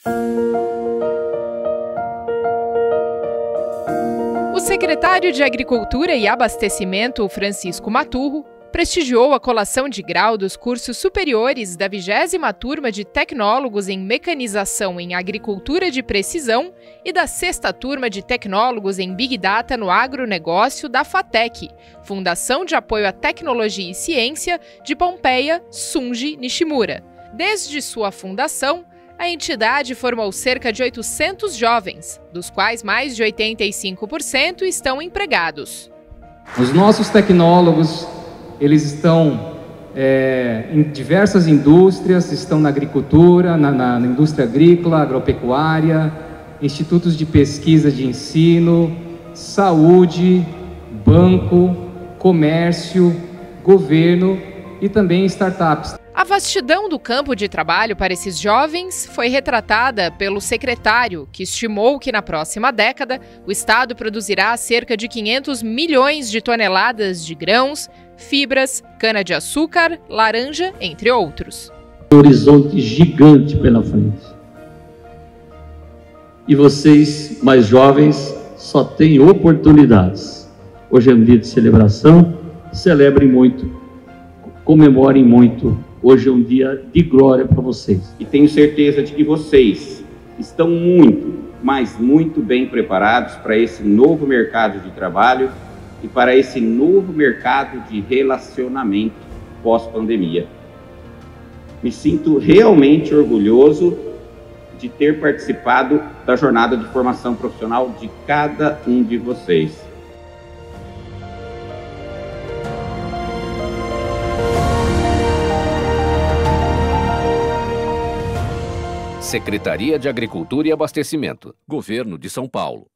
O secretário de Agricultura e Abastecimento, Francisco Maturro, prestigiou a colação de grau dos cursos superiores da 20ª turma de Tecnólogos em Mecanização em Agricultura de Precisão e da 6ª turma de Tecnólogos em Big Data no Agronegócio da FATEC, Fundação de Apoio à Tecnologia e Ciência de Pompeia, Sunji Nishimura. Desde sua fundação, a entidade formou cerca de 800 jovens, dos quais mais de 85% estão empregados. Os nossos tecnólogos, eles estão em diversas indústrias, estão na agricultura, na indústria agrícola, agropecuária, institutos de pesquisa de ensino, saúde, banco, comércio, governo e também startups. A vastidão do campo de trabalho para esses jovens foi retratada pelo secretário, que estimou que na próxima década o Estado produzirá cerca de 500 milhões de toneladas de grãos, fibras, cana-de-açúcar, laranja, entre outros. Um horizonte gigante pela frente. E vocês, mais jovens, só têm oportunidades. Hoje é um dia de celebração, celebrem muito, comemorem muito. Hoje é um dia de glória para vocês. E tenho certeza de que vocês estão muito, mas muito bem preparados para esse novo mercado de trabalho e para esse novo mercado de relacionamento pós-pandemia. Me sinto realmente orgulhoso de ter participado da jornada de formação profissional de cada um de vocês. Secretaria de Agricultura e Abastecimento, Governo de São Paulo.